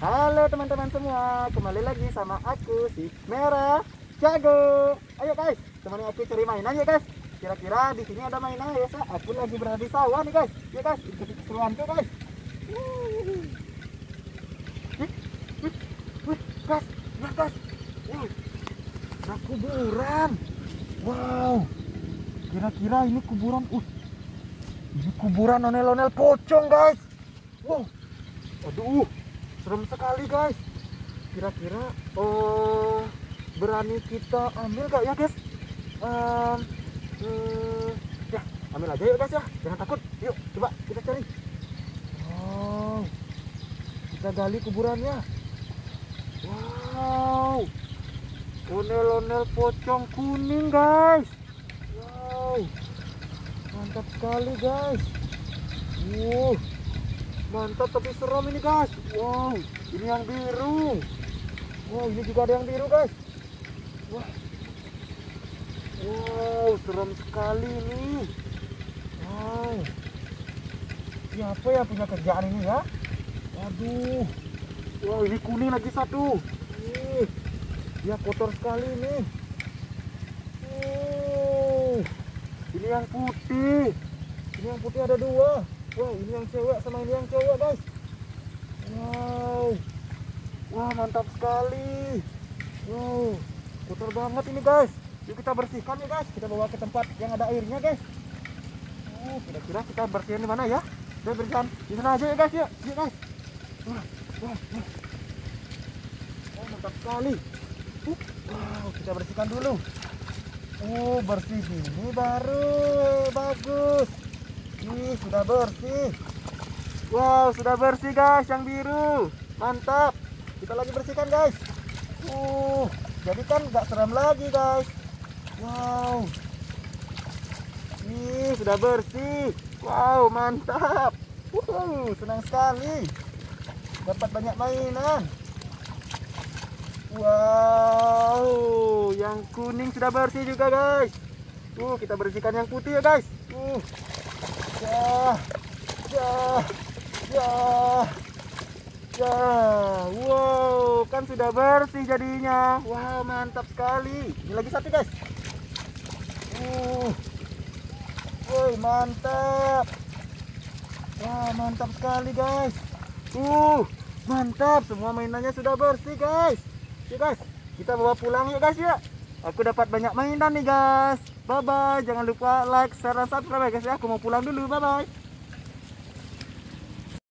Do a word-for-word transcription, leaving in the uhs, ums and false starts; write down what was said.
Halo teman-teman semua, kembali lagi sama aku si Merah Jago. Ayo guys, temani aku cari mainan ya guys. Kira-kira di sini ada mainan ya? Sa? Aku lagi berada di sawah nih guys. Ya guys, ikuti keseruanku guys. Wih, wih, wih, guys, lihat guys. Wih, ada kuburan. Wow, kira-kira ini kuburan. Uh, ini kuburan onel-onel pocong guys. Wow, aduh. Serem sekali guys. Kira-kira oh berani kita ambil gak ya guys? Um, hmm, ya ambil aja yuk guys ya. Jangan takut. Yuk coba kita cari. Wow, kita gali kuburannya. Wow, onel-onel pocong kuning guys. Wow, mantap sekali guys. Wow, mantap tapi serem ini guys. Wow, ini yang biru. Wow, ini juga ada yang biru guys. Wah, wow, serem sekali ini. Wow, siapa yang punya kerjaan ini ya? Waduh, wow, ini kuning lagi satu. Ih, dia kotor sekali ini. Uh, ini yang putih. Ini yang putih ada dua. Wow, ini yang cewek sama ini yang cowok guys. Wow, wah mantap sekali. Wow, kotor banget ini guys. Yuk kita bersihkan ya guys. Kita bawa ke tempat yang ada airnya guys. Oh, kira-kira kita bersihin di mana ya? Kita bersihkan di sana aja ya guys. Yuk, yuk guys. Wah, wah, wah. Oh, mantap sekali. Uh, wow, kita bersihkan dulu. Oh, bersih ini baru bagus. Nih, sudah bersih. Wow, sudah bersih guys yang biru. Mantap. Kita lagi bersihkan guys. Uh, jadi kan nggak seram lagi guys. Wow. Nih, sudah bersih. Wow, mantap. Wow, senang sekali. Dapat banyak mainan. Wow, yang kuning sudah bersih juga guys. Uh, kita bersihkan yang putih ya guys. Uh. Ya, ya, ya, ya, wow, kan sudah bersih jadinya. Wow, mantap sekali. Ini lagi satu guys. Uh, woi, mantap. Wah, mantap sekali guys. Uh, mantap. Semua mainannya sudah bersih guys. Oke guys, kita bawa pulang yuk guys ya. Aku dapat banyak mainan nih guys. Bye bye, jangan lupa like, share, dan subscribe ya guys ya. Aku mau pulang dulu, bye bye.